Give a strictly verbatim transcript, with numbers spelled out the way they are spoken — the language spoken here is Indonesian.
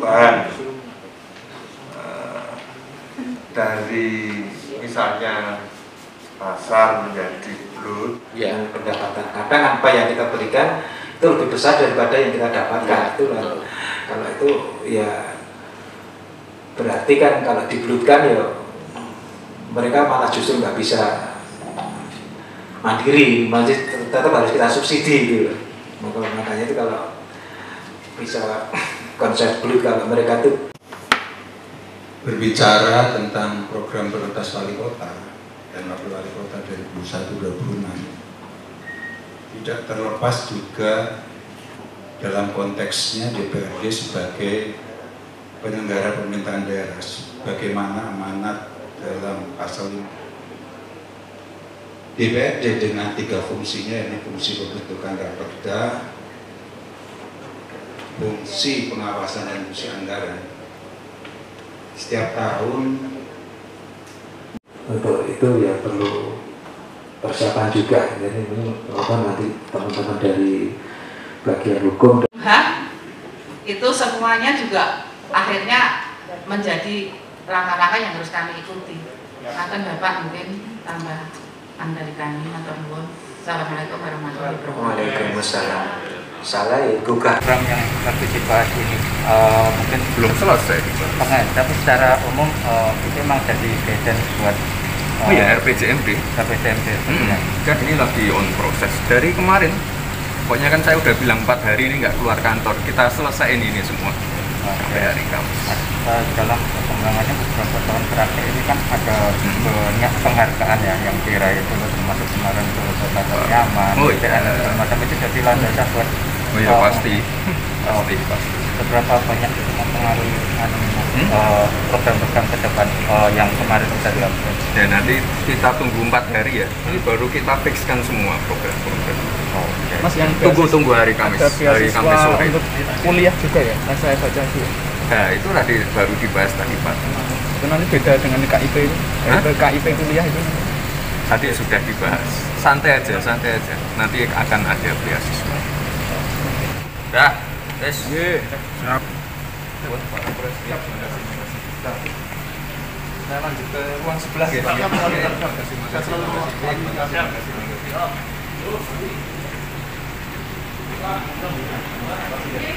perubahan uh, dari misalnya pasar menjadi blut. Ya, pendapatan. Kadang apa yang kita berikan itu lebih besar daripada yang kita dapatkan. Ya, itu kan. Kalau itu ya berarti kan kalau diblutkan ya mereka malah justru nggak bisa mandiri, masih tetap harus kita subsidi gitu. Makanya itu kalau bisa konsep blut kalau mereka itu berbicara tentang program prioritas wali kota dan wakil wali kota dari dua ribu satu sampai dua ribu enam, tidak terlepas juga dalam konteksnya D P R D sebagai penyelenggara pemerintahan daerah, bagaimana amanat dalam pasal lima. D P R D dengan tiga fungsinya, ini fungsi pembentukan Raperda, fungsi pengawasan dan fungsi anggaran. Setiap tahun untuk itu ya perlu persiapan juga. Jadi ini nanti teman-teman dari bagian hukum. Hah? Itu semuanya juga akhirnya menjadi langkah-langkah yang harus kami ikuti. Akan Bapak mungkin tambah dari kami atau nuwun. Assalamualaikum warahmatullahi wabarakatuh. Waalaikumsalam. Salah ya gugah. Program yang lagi dibahas ini uh, mungkin belum selesai. Tengah, tapi secara umum uh, itu memang jadi guidance buat uh, oh ya R P J M D. R P J M D. Hmm. Dan ini lagi on proses dari kemarin. Pokoknya kan saya udah bilang empat hari ini nggak keluar kantor. Kita selesaiin ini semua sampai hari Kamis. Uh, dalam perkembangannya beberapa tahun terakhir ini kan ada hmm. banyak penghargaan ya yang diraih itu, termasuk kemarin ke Kota Nyaman, oh, B P N dan macam itu jadi landasan buat. Oh ya uh, pasti. Uh, pasti, pasti. Seberapa banyak mempengaruhi hmm? uh, program-program ke depan uh, yang kemarin bisa dilakukan? Dan nanti kita tunggu empat hari ya. Ini baru kita fixkan semua program-program. Oh, okay. Mas yang tunggu-tunggu hari Kamis, hari Kamis sore. Untuk kuliah juga ya? Nah, saya baca sih. Nah, itu tadi baru dibahas tadi Pak. Itu nanti beda dengan K I P itu. Itu K I P kuliah itu. Tadi sudah dibahas. Santai aja, santai aja. Nanti akan ada beasiswa. Dah, tes. Ye, siap. Saya lanjut ke ruang sebelah ya. Terima kasih.